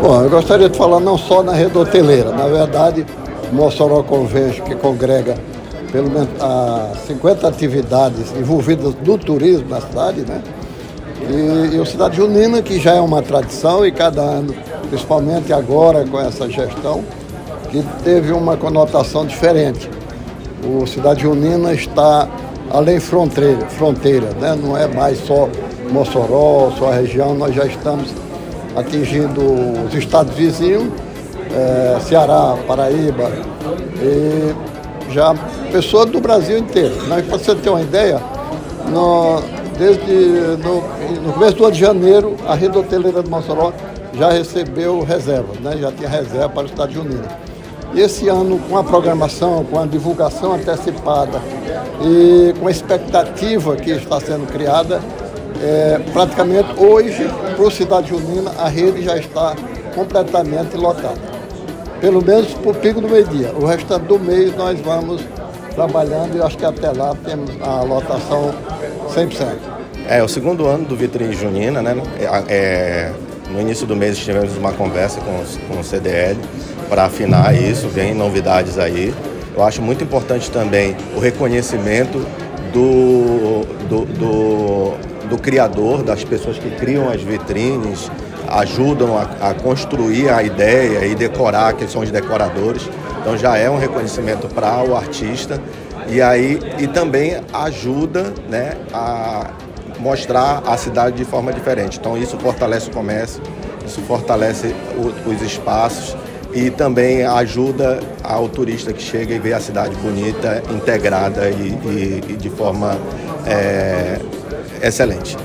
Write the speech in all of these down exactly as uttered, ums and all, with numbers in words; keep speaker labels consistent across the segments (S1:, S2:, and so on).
S1: Bom, eu gostaria de falar não só na rede hoteleira. Na verdade, o Mossoró Convention, que congrega pelo menos ah, cinquenta atividades envolvidas no turismo na cidade, né? E, e o Cidade Junina, que já é uma tradição, e cada ano, principalmente agora com essa gestão, que teve uma conotação diferente. O Cidade Junina está além fronteira, fronteira, né? Não é mais só Mossoró, só a região, nós já estamos atingindo os estados vizinhos, é, Ceará, Paraíba, e já pessoas do Brasil inteiro. Para você ter uma ideia, no, desde no, no começo do ano de janeiro, a rede hoteleira de Mossoró já recebeu reservas, né? Já tinha reserva para o Cidade Junina. E esse ano, com a programação, com a divulgação antecipada e com a expectativa que está sendo criada, é, praticamente hoje, para o Cidade Junina, a rede já está completamente lotada. Pelo menos para o pico do meio-dia. O restante do mês nós vamos trabalhando e acho que até lá temos a lotação cem por cento.
S2: É o segundo ano do Vitrine Junina, né? É, no início do mês tivemos uma conversa com, os, com o C D L para afinar isso, vem novidades aí. Eu acho muito importante também o reconhecimento do, do, do, do criador, das pessoas que criam as vitrines, ajudam a, a construir a ideia e decorar, que são os decoradores. Então já é um reconhecimento para o artista e, aí, e também ajuda, né, a mostrar a cidade de forma diferente. Então isso fortalece o comércio, isso fortalece o, os espaços e também ajuda ao turista que chega e vê a cidade bonita, integrada e, e, e de forma é, excelente.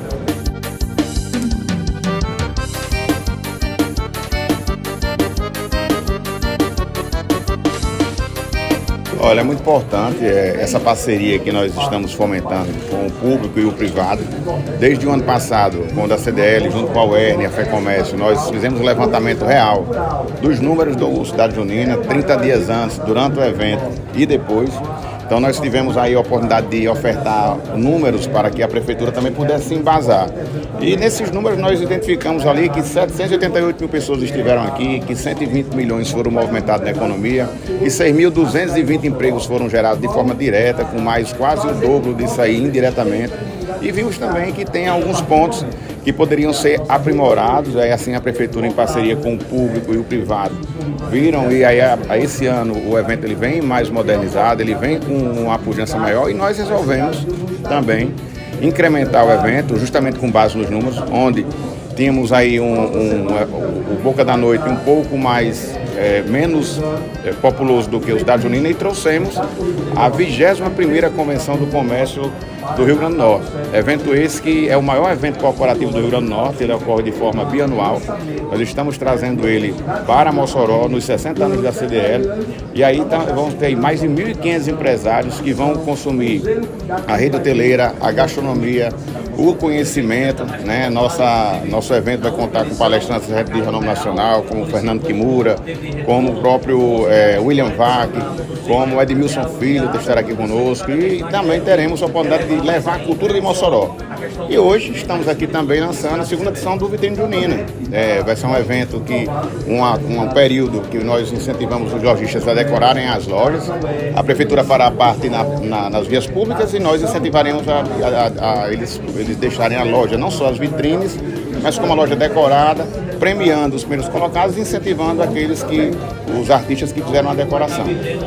S3: Olha, é muito importante é, essa parceria que nós estamos fomentando com o público e o privado. Desde o ano passado, quando a C D L, junto com a U E R N e a FEComércio, nós fizemos um levantamento real dos números do Cidade Junina, trinta dias antes, durante o evento e depois. Então nós tivemos aí a oportunidade de ofertar números para que a Prefeitura também pudesse se embasar. E nesses números nós identificamos ali que setecentas e oitenta e oito mil pessoas estiveram aqui, que cento e vinte milhões foram movimentados na economia e seis mil duzentos e vinte empregos foram gerados de forma direta, com mais quase o dobro disso aí indiretamente. E vimos também que tem alguns pontos que poderiam ser aprimorados, aí assim a Prefeitura em parceria com o público e o privado viram, e aí a, a esse ano o evento ele vem mais modernizado, ele vem com uma pujança maior e nós resolvemos também incrementar o evento justamente com base nos números, onde tínhamos aí um, um, um, o Boca da Noite um pouco mais, é, menos é, populoso do que o Cidade Junina e trouxemos a vigésima primeira Convenção do Comércio do Rio Grande do Norte. Evento esse que é o maior evento corporativo do Rio Grande do Norte, ele ocorre de forma bianual. Nós estamos trazendo ele para Mossoró nos sessenta anos da C D L e aí tá, vão ter mais de mil e quinhentos empresários que vão consumir a rede hoteleira, a gastronomia, o conhecimento, né? Nossa, nosso evento vai contar com palestrantes de renome nacional, como Fernando Kimura, como o próprio é, William Vac, como Edmilson Filho, que estará aqui conosco, e também teremos a oportunidade de levar a cultura de Mossoró. E hoje estamos aqui também lançando a segunda edição do Vitrine Junina. É, vai ser um evento que, uma, um período que nós incentivamos os lojistas a decorarem as lojas, a Prefeitura fará parte na, na, nas vias públicas e nós incentivaremos a, a, a eles, eles deixarem a loja, não só as vitrines, mas como a loja decorada, premiando os primeiros colocados e incentivando aqueles que, os artistas que fizeram a decoração.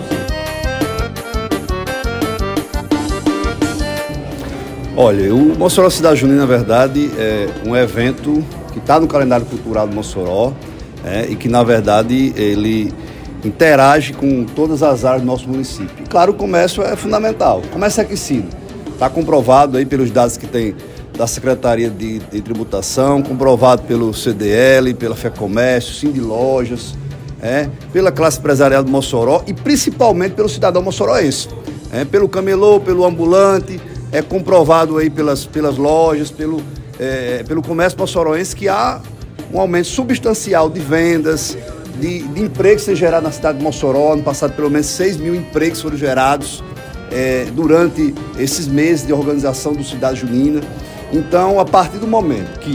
S4: Olha, o Mossoró Cidade Junina, na verdade, é um evento que está no calendário cultural do Mossoró, é, e que, na verdade, ele interage com todas as áreas do nosso município. E, claro, o comércio é fundamental. O comércio é aquecido. Está comprovado aí pelos dados que tem da Secretaria de, de Tributação, comprovado pelo C D L, pela FEComércio, Sindilojas, é, pela classe empresarial do Mossoró e principalmente pelo cidadão mossoroense, é, pelo camelô, pelo ambulante. É comprovado aí pelas, pelas lojas, pelo, é, pelo comércio mossoroense que há um aumento substancial de vendas, de, de empregos que são gerados na cidade de Mossoró. Ano passado, pelo menos seis mil empregos foram gerados é, durante esses meses de organização do Cidade Junina. Então, a partir do momento que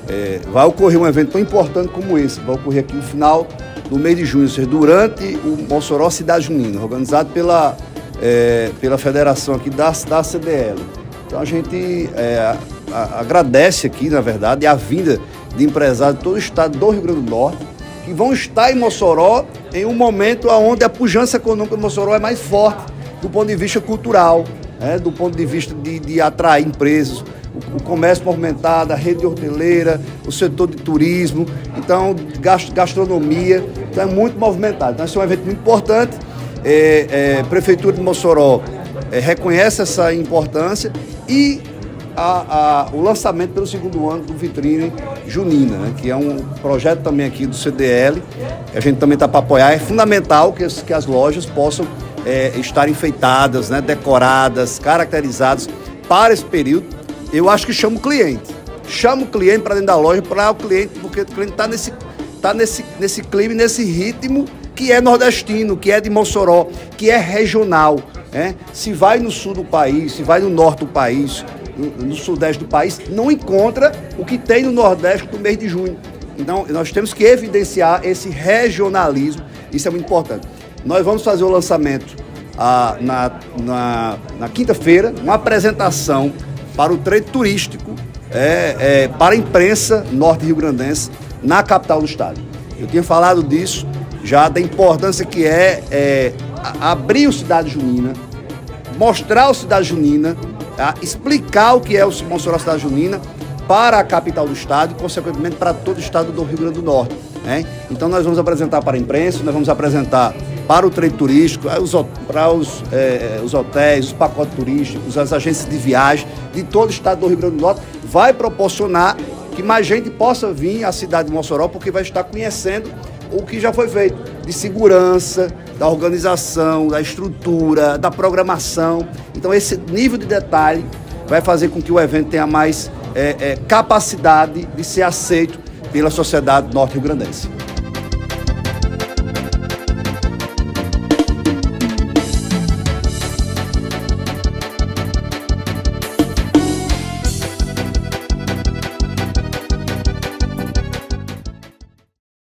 S4: é, vai ocorrer um evento tão importante como esse, vai ocorrer aqui no final do mês de junho, ou seja, durante o Mossoró Cidade Junina, organizado pela, é, pela federação aqui da, da C D L. Então a gente é, a, agradece aqui, na verdade, a vinda de empresários de todo o estado do Rio Grande do Norte, que vão estar em Mossoró em um momento onde a pujança econômica de Mossoró é mais forte do ponto de vista cultural, né, do ponto de vista de, de atrair empresas, o, o comércio movimentado, a rede hoteleira, o setor de turismo, então gastronomia, então é muito movimentado. Então esse é um evento muito importante, é, é, a Prefeitura de Mossoró é, reconhece essa importância e A, a, o lançamento pelo segundo ano do Vitrine Junina, né, que é um projeto também aqui do C D L, que a gente também está para apoiar. É fundamental que as, que as lojas possam é, estar enfeitadas, né, decoradas, caracterizadas para esse período. Eu acho que chama o cliente. Chama o cliente para dentro da loja, para o cliente, porque o cliente está nesse, tá nesse, nesse clima, nesse ritmo que é nordestino, que é de Mossoró, que é regional. Né? Se vai no sul do país, se vai no norte do país, no, no sudeste do país, não encontra o que tem no nordeste no mês de junho. Então, nós temos que evidenciar esse regionalismo, isso é muito importante. Nós vamos fazer o lançamento ah, na, na, na quinta-feira, uma apresentação para o trade turístico, é, é, para a imprensa norte rio-grandense, na capital do estado. Eu tinha falado disso, já da importância que é, é abrir o Cidade Junina, mostrar o Cidade Junina, tá? Explicar o que é o Mossoró Cidade Junina para a capital do estado e, consequentemente, para todo o estado do Rio Grande do Norte. Né? Então, nós vamos apresentar para a imprensa, nós vamos apresentar para o trade turístico, para os, é, os hotéis, os pacotes turísticos, as agências de viagem de todo o estado do Rio Grande do Norte. Vai proporcionar que mais gente possa vir à cidade de Mossoró, porque vai estar conhecendo o que já foi feito de segurança, da organização, da estrutura, da programação. Então, esse nível de detalhe vai fazer com que o evento tenha mais é, é, capacidade de ser aceito pela sociedade norte-rio-grandense.